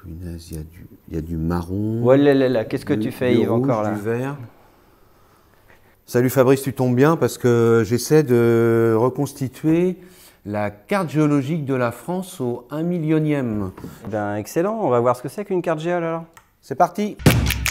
punaise, il y a du marron. Ouais, là, qu'est-ce que tu fais, Yves, encore là? Du vert. Salut Fabrice, tu tombes bien parce que j'essaie de reconstituer la carte géologique de la France au 1 millionième. Eh ben, excellent, on va voir ce que c'est qu'une carte géole alors. C'est parti!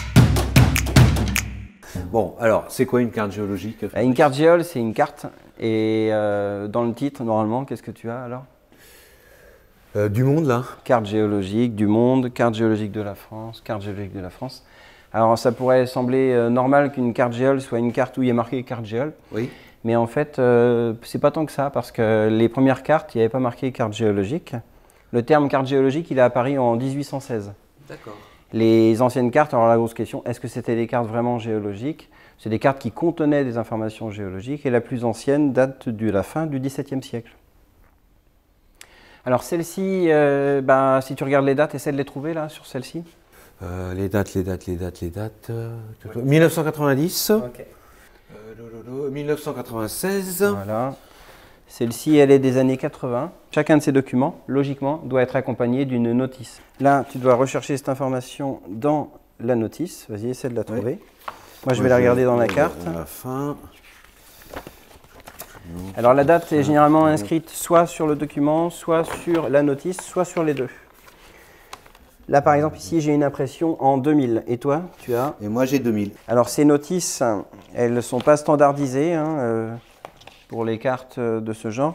Bon, alors, c'est quoi une carte géologique? Une carte géole, c'est une carte. Et dans le titre, normalement, qu'est-ce que tu as alors? Du monde, là? Carte géologique du monde, carte géologique de la France, carte géologique de la France. Alors, ça pourrait sembler normal qu'une carte géole soit une carte où il y a marqué carte géole. Oui. Mais en fait, c'est pas tant que ça, parce que les premières cartes, il n'y avait pas marqué carte géologique. Le terme carte géologique, il est apparu en 1816. D'accord. Les anciennes cartes, alors la grosse question, est-ce que c'était des cartes vraiment géologiques? C'est des cartes qui contenaient des informations géologiques, et la plus ancienne date de la fin du XVIIe siècle. Alors celle-ci, si tu regardes les dates, essaie de les trouver là, sur celle-ci. Les dates. 1990. Ok. 1996. Voilà. Celle-ci, elle est des années 80. Chacun de ces documents, logiquement, doit être accompagné d'une notice. Là, tu dois rechercher cette information dans la notice. Vas-y, essaie de la trouver. Oui. Moi, je vais la regarder dans la carte. À la fin. Alors, la date est généralement inscrite soit sur le document, soit sur la notice, soit sur les deux. Là, par exemple, ici, j'ai une impression en 2000. Et toi, tu as? Et moi, j'ai 2000. Alors, ces notices, elles ne sont pas standardisées pour les cartes de ce genre.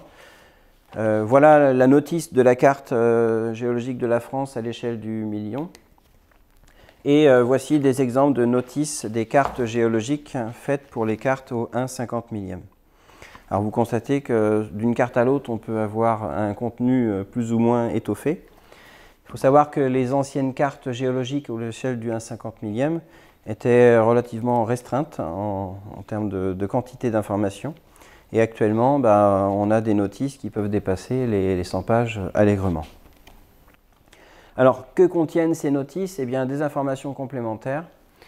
Voilà la notice de la carte géologique de la France à l'échelle du million. Et voici des exemples de notices des cartes géologiques faites pour les cartes au 1/50 millième. Alors, vous constatez que d'une carte à l'autre, on peut avoir un contenu plus ou moins étoffé. Il faut savoir que les anciennes cartes géologiques à l'échelle du 1/50 millième étaient relativement restreintes en termes de quantité d'informations. Et actuellement, on a des notices qui peuvent dépasser les 100 pages allègrement. Alors, que contiennent ces notices? Eh bien, des informations complémentaires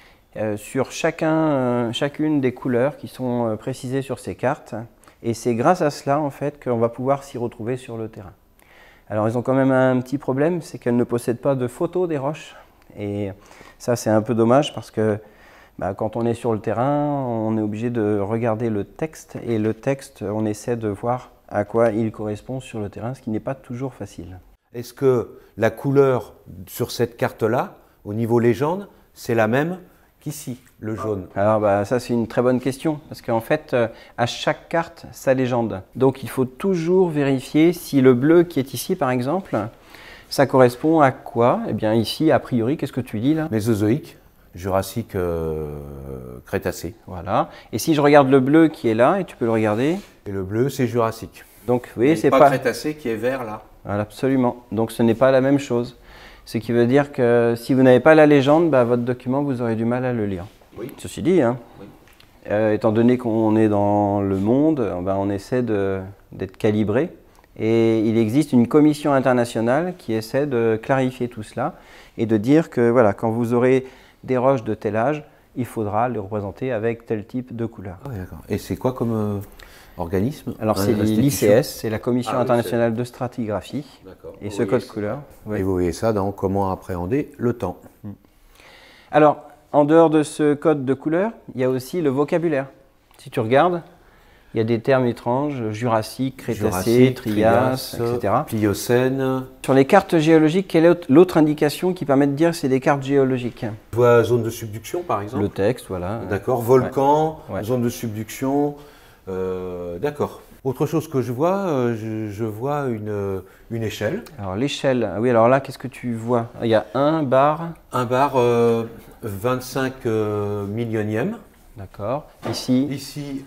sur chacune des couleurs qui sont précisées sur ces cartes. Et c'est grâce à cela, en fait, qu'on va pouvoir s'y retrouver sur le terrain. Alors, ils ont quand même un petit problème, c'est qu'elles ne possèdent pas de photos des roches. Et ça, c'est un peu dommage parce que quand on est sur le terrain, on est obligé de regarder le texte. Et le texte, on essaie de voir à quoi il correspond sur le terrain, ce qui n'est pas toujours facile. Est-ce que la couleur sur cette carte-là, au niveau légende, c'est la même qu'ici, le jaune? Alors ça, c'est une très bonne question, parce qu'en fait, à chaque carte, sa légende. Donc il faut toujours vérifier si le bleu qui est ici, par exemple, ça correspond à quoi? Eh bien ici, a priori, qu'est-ce que tu dis là? Mésozoïque, Jurassique, Crétacé. Voilà. Et si je regarde le bleu qui est là, et tu peux le regarder? Et le bleu, c'est Jurassique. Donc vous voyez, c'est pas Crétacé qui est vert là. Voilà, absolument. Donc ce n'est pas la même chose. Ce qui veut dire que si vous n'avez pas la légende, votre document, vous aurez du mal à le lire. Oui. Ceci dit, oui. Étant donné qu'on est dans le monde, on essaie d'être calibré. Et il existe une commission internationale qui essaie de clarifier tout cela et de dire que voilà, quand vous aurez des roches de tel âge, il faudra les représenter avec tel type de couleur. Ah, d'accord. Et c'est quoi comme organisme? Alors c'est l'ICS, c'est la Commission internationale de stratigraphie. Et ce code couleur. Et vous voyez ça dans comment appréhender le temps. Alors, en dehors de ce code de couleur, il y a aussi le vocabulaire. Si tu regardes, il y a des termes étranges, Jurassique, Crétacé, Trias, etc. Pliocène. Sur les cartes géologiques, quelle est l'autre indication qui permet de dire que c'est des cartes géologiques? Je vois zone de subduction par exemple. Le texte, voilà. D'accord, volcan, zone de subduction. D'accord. Autre chose que je vois, je vois une échelle. Alors l'échelle, oui, alors là, qu'est-ce que tu vois? Il y a un bar. Un bar 25 millionième. D'accord. Ici. Ici,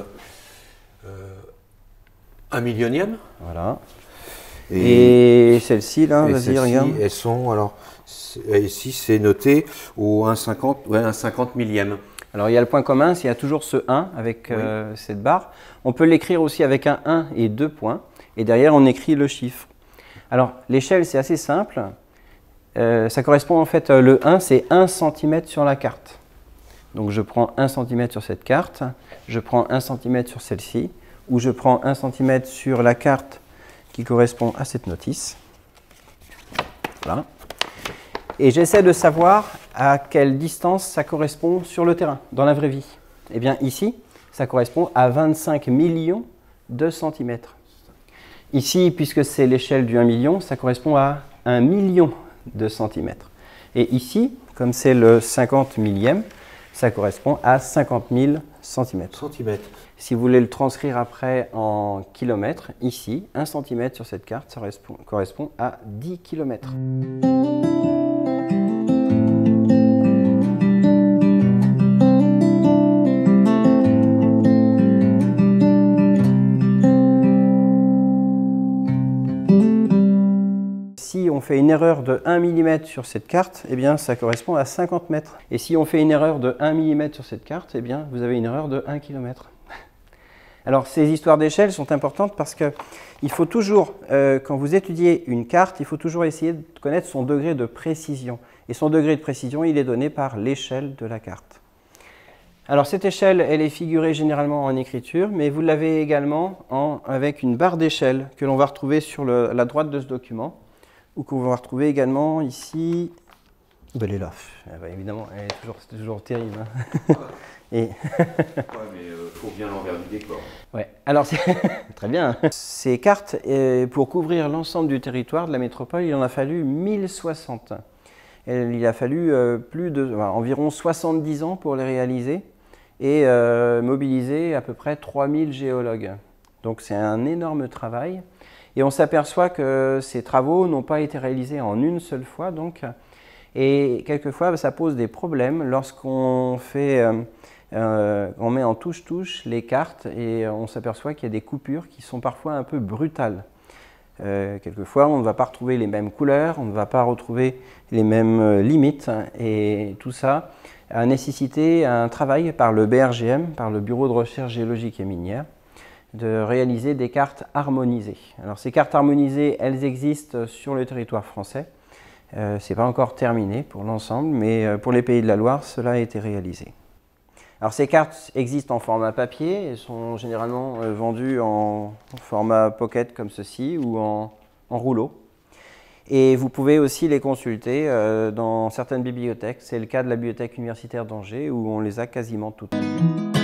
1 millionième. Voilà. Et celle-ci, là, vas-y, regarde. Elles sont, alors, ici, c'est noté au 1,50 millième. Alors, il y a le point commun, il y a toujours ce 1 avec cette barre. On peut l'écrire aussi avec un 1 et 2 points. Et derrière, on écrit le chiffre. Alors, l'échelle, c'est assez simple. Ça correspond en fait, le 1, c'est 1 cm sur la carte. Donc, je prends 1 cm sur cette carte, je prends 1 cm sur celle-ci, ou je prends 1 cm sur la carte qui correspond à cette notice. Voilà. Et j'essaie de savoir à quelle distance ça correspond sur le terrain, dans la vraie vie. Eh bien ici, ça correspond à 25 millions de centimètres. Ici, puisque c'est l'échelle du 1 million, ça correspond à 1 million de centimètres. Et ici, comme c'est le 50 millième, ça correspond à 50 000 centimètres. Si vous voulez le transcrire après en kilomètres, ici, 1 centimètre sur cette carte, ça correspond à 10 kilomètres. Si on fait une erreur de 1 mm sur cette carte, eh bien, ça correspond à 50 mètres. Et si on fait une erreur de 1 mm sur cette carte, eh bien, vous avez une erreur de 1 km. Alors, ces histoires d'échelle sont importantes parce qu'il faut toujours, quand vous étudiez une carte, il faut toujours essayer de connaître son degré de précision. Et son degré de précision, il est donné par l'échelle de la carte. Alors, cette échelle, elle est figurée généralement en écriture, mais vous l'avez également avec une barre d'échelle que l'on va retrouver sur la droite de ce document, ou qu'on va retrouver également ici. Ben, elle est là. Évidemment, c'est toujours terrible. Hein. Et ouais, mais faut bien l'envers du décor. Ouais. Alors, très bien. Ces cartes, pour couvrir l'ensemble du territoire de la métropole, il en a fallu 1060. Il a fallu environ 70 ans pour les réaliser et mobiliser à peu près 3000 géologues. Donc, c'est un énorme travail. Et on s'aperçoit que ces travaux n'ont pas été réalisés en une seule fois. Donc, et quelquefois, ça pose des problèmes lorsqu'on on met en touche-touche les cartes et on s'aperçoit qu'il y a des coupures qui sont parfois un peu brutales. Quelquefois, on ne va pas retrouver les mêmes couleurs, on ne va pas retrouver les mêmes limites. Et tout ça a nécessité un travail par le BRGM, par le Bureau de recherche géologique et minière, de réaliser des cartes harmonisées. Alors ces cartes harmonisées, elles existent sur le territoire français. Ce n'est pas encore terminé pour l'ensemble, mais pour les Pays de la Loire, cela a été réalisé. Alors ces cartes existent en format papier et sont généralement vendues en format pocket comme ceci ou en rouleau. Et vous pouvez aussi les consulter dans certaines bibliothèques. C'est le cas de la bibliothèque universitaire d'Angers où on les a quasiment toutes.